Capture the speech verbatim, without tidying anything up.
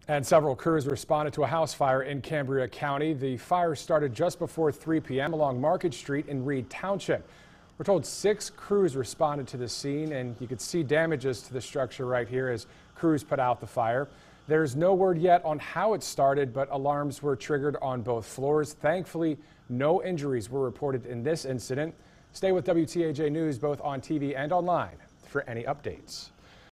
And several crews responded to a house fire in Cambria County. The fire started just before three p m along Market Street in Reade Township. We're told six crews responded to the scene, and you could see damages to the structure right here as crews put out the fire. There's no word yet on how it started, but alarms were triggered on both floors. Thankfully, no injuries were reported in this incident. Stay with W T A J News both on T V and online for any updates.